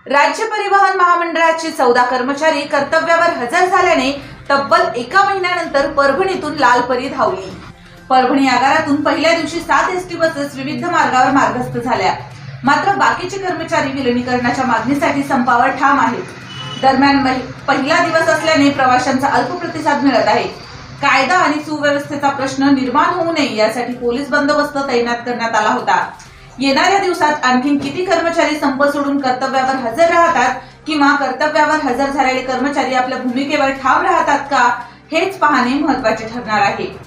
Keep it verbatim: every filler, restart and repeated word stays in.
राज्य परिवहन महामंडळाचे चौदा कर्मचारी कर्तव्यावर हजर झाल्याने तब्बल एका महिन्यानंतर परभणीतून लालपरी धावली। परभणी आगारातून पहिल्या दिवशी सात एसटी बसेस विविध मार्गावर मार्गस्थ झाल्या, मात्र बाकीचे कर्मचारी विलिनीकरणाच्या मागणीसाठी संपावर ठाम आहेत। दरम्यान पहिला दिवस असल्याने प्रवाशांचा अल्प प्रतिसाद मिळत आहे। कायदा आणि सुव्यवस्थेचा प्रश्न निर्माण होऊ नये यासाठी पोलीस बंदोबस्त तैनात करण्यात आला होता। येणाऱ्या दिवसात आणखी किती कर्मचारी संप सोडून कर्तव्यावर हजर राहतात किंवा कर्तव्यावर हजर झालेले कर्मचारी आपल्या भूमिकेवर ठाम राहतात का, हेच पाहणे महत्त्वाचे ठरणार आहे।